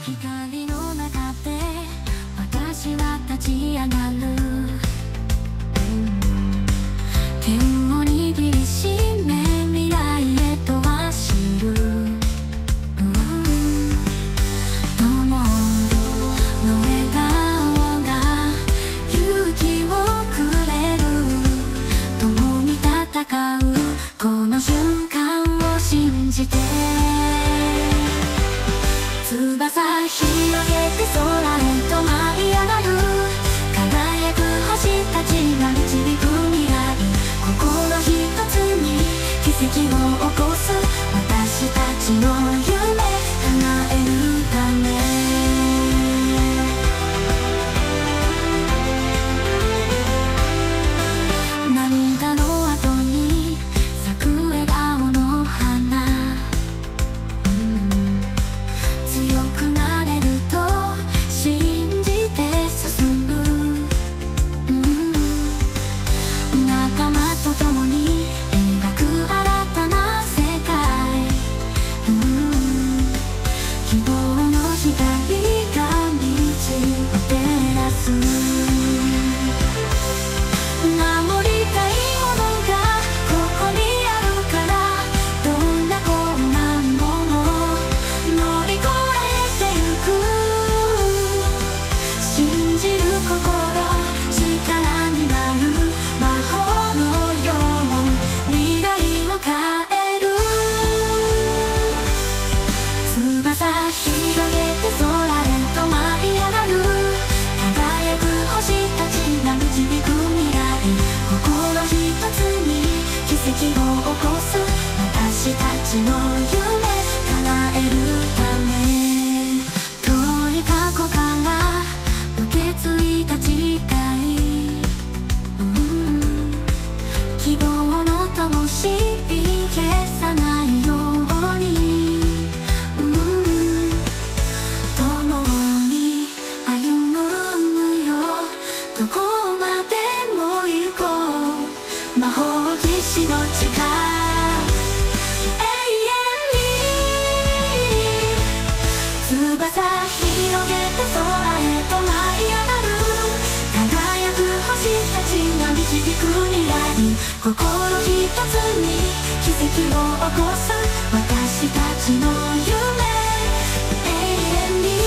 光の中で私は立ち上がる、手を握りしめ未来へと走る、友の笑顔が勇気をくれる、共に戦うこの瞬間を信じて、翼広げて空へと舞い上がる、輝く星たちが導く未来、心一つに奇跡を起こす、私たちの夢叶えるため。涙の後に咲く笑顔の花、強くなれると信じて進む、仲間と共に描く新たな世界、希望の光が道を照らす、守りたいものがここにあるから、どんな困難も乗り越えてゆく、信じる心力になる、魔法のよう未来を変える、翼広げて空へと舞い上がる、輝く星たちが導く未来、心一つに奇跡を起こす、私たちの夢叶えるため。遠い過去から受け継いだ誓い、希望の灯火消さないように、共に歩むよ、どこまでも行こう、魔法騎士の力、永遠に翼広げて空へと舞い上がる、輝く星たちが導く未来、心一つに奇跡を起こす、私たちの夢永遠に、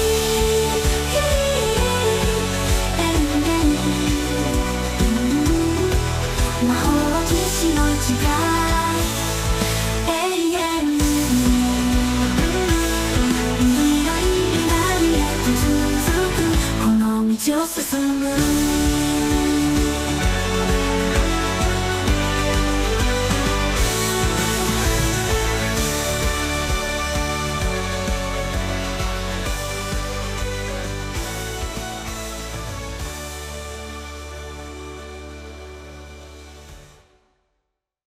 魔法騎士の力、永遠に未来へと続くこの道を進む。